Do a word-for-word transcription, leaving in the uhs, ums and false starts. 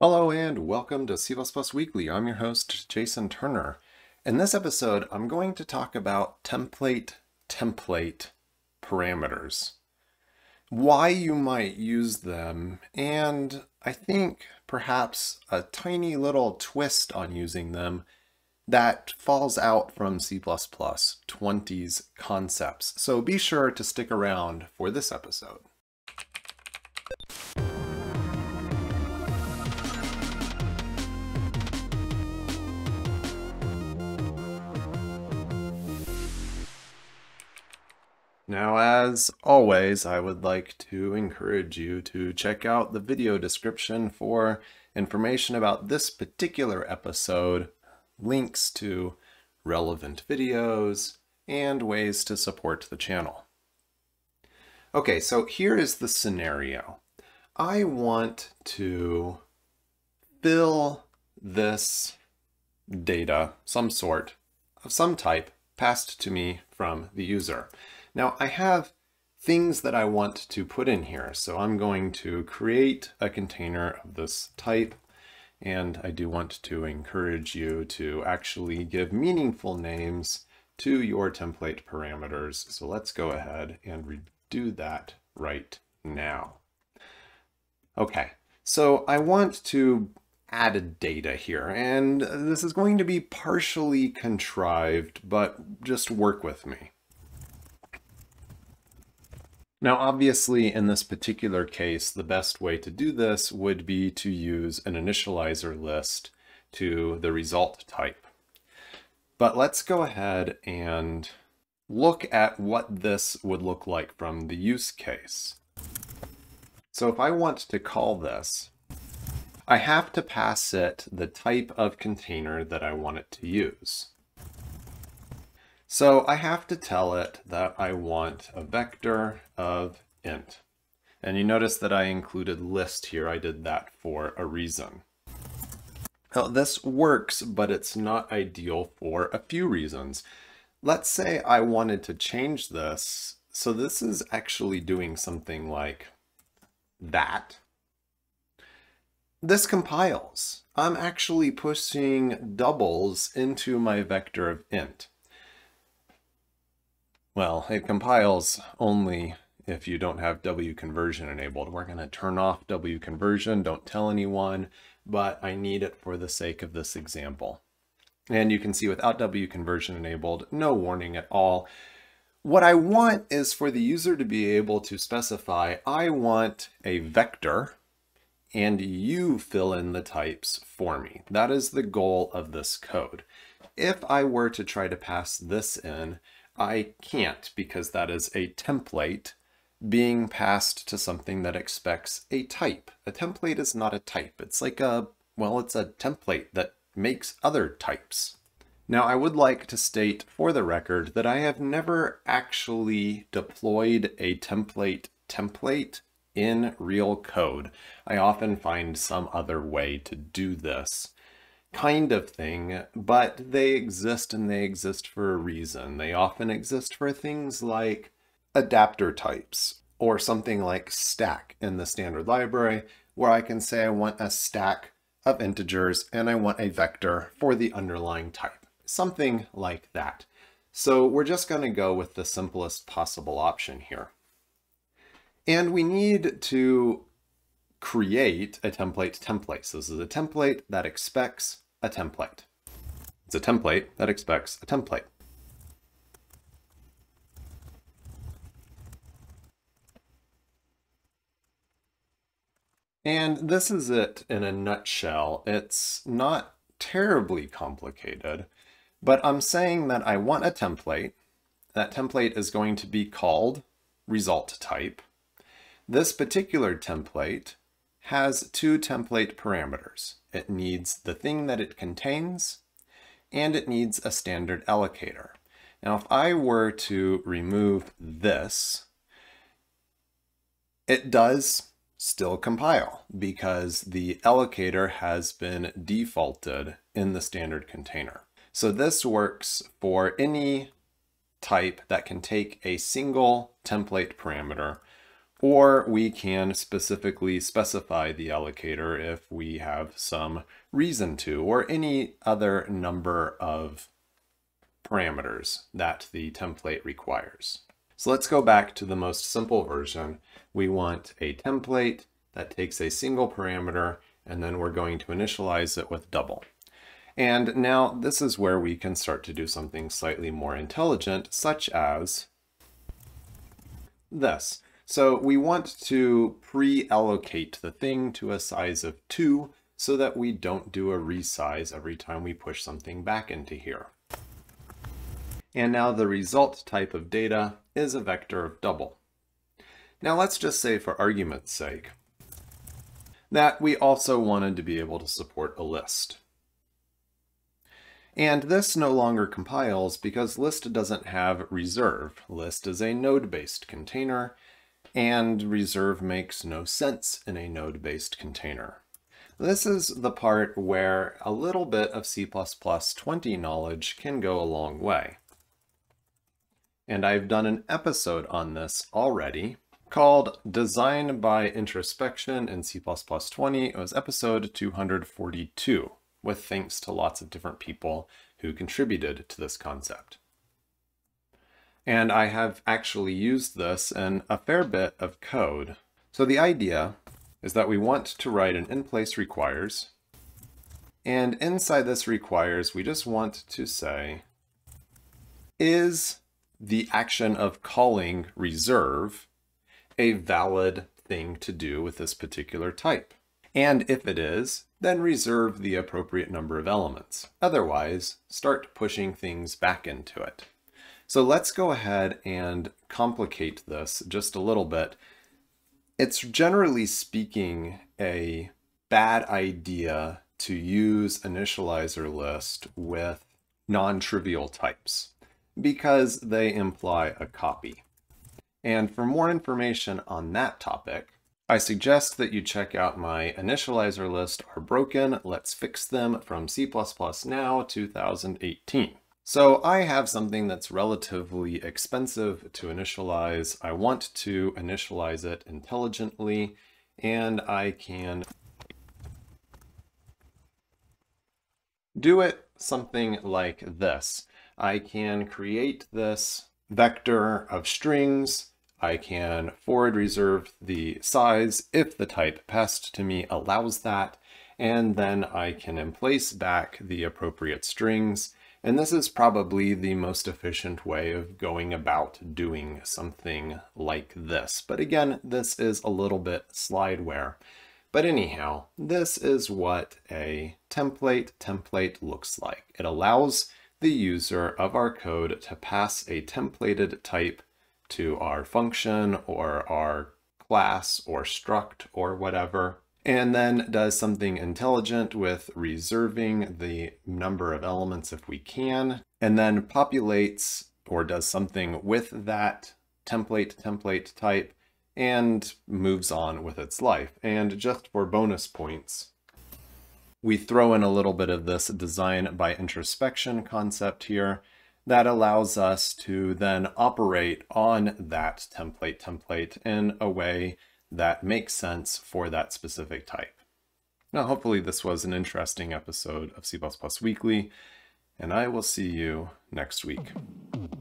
Hello and welcome to C plus plus Weekly. I'm your host, Jason Turner. In this episode, I'm going to talk about template template parameters, why you might use them, and I think perhaps a tiny little twist on using them that falls out from C plus plus twenty's concepts. So be sure to stick around for this episode. Now, as always, I would like to encourage you to check out the video description for information about this particular episode, links to relevant videos, and ways to support the channel. Okay, so here is the scenario. I want to fill this data, some sort, of some type, passed to me from the user. Now I have things that I want to put in here, so I'm going to create a container of this type, and I do want to encourage you to actually give meaningful names to your template parameters. So let's go ahead and redo that right now. Okay, so I want to add data here, and this is going to be partially contrived, but just work with me. Now, obviously, in this particular case, the best way to do this would be to use an initializer list to the result type. But let's go ahead and look at what this would look like from the use case. So if I want to call this, I have to pass it the type of container that I want it to use. So I have to tell it that I want a vector of int. And you notice that I included list here. I did that for a reason. Now, this works, but it's not ideal for a few reasons. Let's say I wanted to change this. So this is actually doing something like that. This compiles. I'm actually pushing doubles into my vector of int. Well, it compiles only if you don't have W conversion enabled. We're going to turn off W conversion, don't tell anyone, but I need it for the sake of this example. And you can see without W conversion enabled, no warning at all. What I want is for the user to be able to specify, I want a vector, and you fill in the types for me. That is the goal of this code. If I were to try to pass this in, I can't, because that is a template being passed to something that expects a type. A template is not a type. It's like a, well, it's a template that makes other types. Now, I would like to state for the record that I have never actually deployed a template template in real code. I often find some other way to do this kind of thing, but they exist and they exist for a reason. They often exist for things like adapter types or something like stack in the standard library, where I can say I want a stack of integers and I want a vector for the underlying type, something like that. So we're just going to go with the simplest possible option here. And we need to create a template template. So this is a template that expects a template. It's a template that expects a template. And this is it in a nutshell. It's not terribly complicated, but I'm saying that I want a template. That template is going to be called result type. This particular template has two template parameters. It needs the thing that it contains, and it needs a standard allocator. Now, if I were to remove this, it does still compile because the allocator has been defaulted in the standard container. So this works for any type that can take a single template parameter Or we can specifically specify the allocator if we have some reason to, or any other number of parameters that the template requires. So let's go back to the most simple version. We want a template that takes a single parameter, and then we're going to initialize it with double. And now this is where we can start to do something slightly more intelligent, such as this. So we want to pre-allocate the thing to a size of two so that we don't do a resize every time we push something back into here. And now the result type of data is a vector of double. Now let's just say, for argument's sake, that we also wanted to be able to support a list. And this no longer compiles because list doesn't have reserve. List is a node-based container, and reserve makes no sense in a node-based container. This is the part where a little bit of C plus plus twenty knowledge can go a long way. And I've done an episode on this already called Design by Introspection in C plus plus twenty. It was episode two hundred forty-two, with thanks to lots of different people who contributed to this concept. And I have actually used this in a fair bit of code. So the idea is that we want to write an Inplace requires, and inside this requires, we just want to say, is the action of calling reserve a valid thing to do with this particular type? And if it is, then reserve the appropriate number of elements. Otherwise, start pushing things back into it. So let's go ahead and complicate this just a little bit. It's generally speaking a bad idea to use initializer list with non-trivial types because they imply a copy. And for more information on that topic, I suggest that you check out my initializer list are broken. Let's fix them from C plus plus Now two thousand eighteen. So I have something that's relatively expensive to initialize. I want to initialize it intelligently, and I can do it something like this. I can create this vector of strings. I can forward reserve the size if the type passed to me allows that, and then I can Inplace back the appropriate strings. And this is probably the most efficient way of going about doing something like this. But again, this is a little bit slideware. But anyhow, this is what a template template looks like. It allows the user of our code to pass a templated type to our function or our class or struct or whatever, and then does something intelligent with reserving the number of elements if we can, and then populates or does something with that template template type and moves on with its life. And just for bonus points, we throw in a little bit of this design by introspection concept here that allows us to then operate on that template template in a way that makes sense for that specific type. Now, hopefully this was an interesting episode of C plus plus Weekly, and I will see you next week.